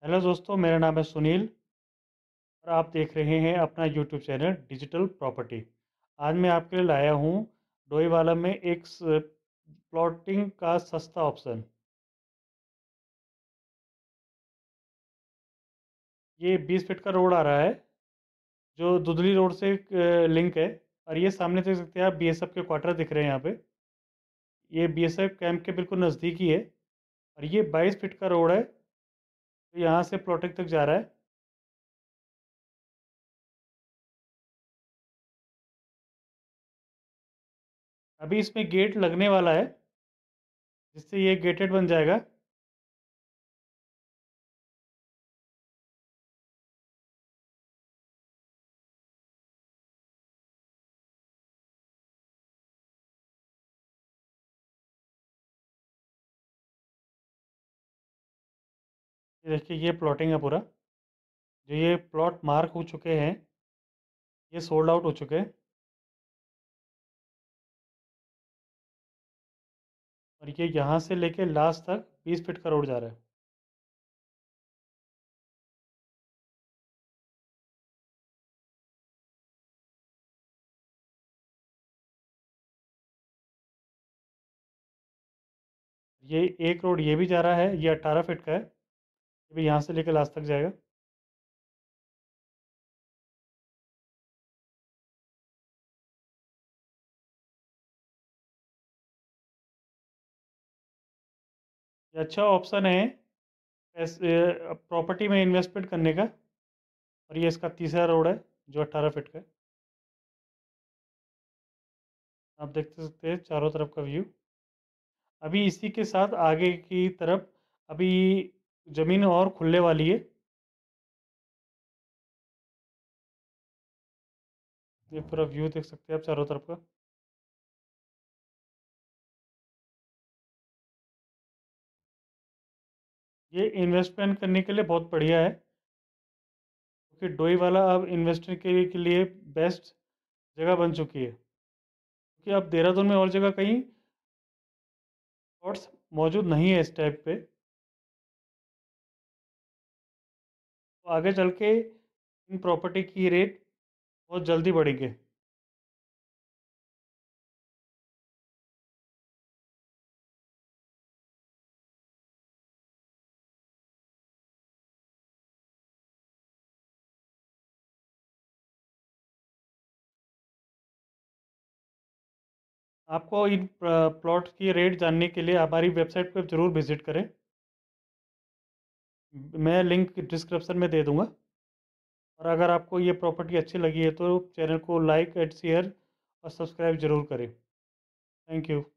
Hello दोस्तों, मेरा नाम है सुनील और आप देख रहे हैं अपना यूट्यूब चैनल डिजिटल प्रॉपर्टी। आज मैं आपके लिए लाया हूँ डोईवाला में एक प्लॉटिंग का सस्ता ऑप्शन। ये 20 फीट का रोड आ रहा है जो दुधली रोड से लिंक है। और ये सामने देख सकते हैं आप, बीएसएफ के क्वार्टर दिख रहे हैं यहाँ पे। ये बीएसएफ कैंप के बिल्कुल नज़दीक ही है। और ये 22 फीट का रोड है, तो यहाँ से प्लॉटिंग तक जा रहा है। अभी इसमें गेट लगने वाला है, जिससे ये गेटेड बन जाएगा। ये देखिए, ये प्लॉटिंग है पूरा। जो ये प्लॉट मार्क हो चुके हैं, ये सोल्ड आउट हो चुके हैं। और ये यहाँ से लेके लास्ट तक 20 फीट का रोड जा रहा है। ये एक रोड ये भी जा रहा है, ये 18 फीट का है। ये भी यहाँ से लेके लास्ट तक जाएगा। ये अच्छा ऑप्शन है ऐसे प्रॉपर्टी में इन्वेस्टमेंट करने का। और ये इसका तीसरा रोड है जो 18 फीट का है। आप देख सकते हैं चारों तरफ का व्यू। अभी इसी के साथ आगे की तरफ अभी ज़मीन और खुलने वाली है। ये पूरा व्यू देख सकते हैं आप चारों तरफ का। ये इन्वेस्टमेंट करने के लिए बहुत बढ़िया है, क्योंकि डोई वाला अब इन्वेस्टर के लिए बेस्ट जगह बन चुकी है। क्योंकि अब देहरादून में और जगह कहीं प्लॉट्स मौजूद नहीं है इस टाइप पे। तो आगे चल के इन प्रॉपर्टी की रेट बहुत जल्दी बढ़ेंगे। आपको इन प्लॉट की रेट जानने के लिए हमारी वेबसाइट पर ज़रूर विज़िट करें। मैं लिंक डिस्क्रिप्शन में दे दूँगा। और अगर आपको ये प्रॉपर्टी अच्छी लगी है तो चैनल को लाइक एंड शेयर और सब्सक्राइब ज़रूर करें। Thank you.